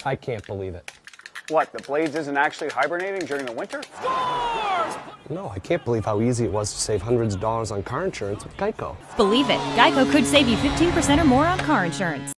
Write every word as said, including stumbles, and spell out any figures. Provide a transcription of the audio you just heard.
I can't believe it. What, the Blades isn't actually hibernating during the winter? No, I can't believe how easy it was to save hundreds of dollars on car insurance with Geico. Believe it, Geico could save you fifteen percent or more on car insurance.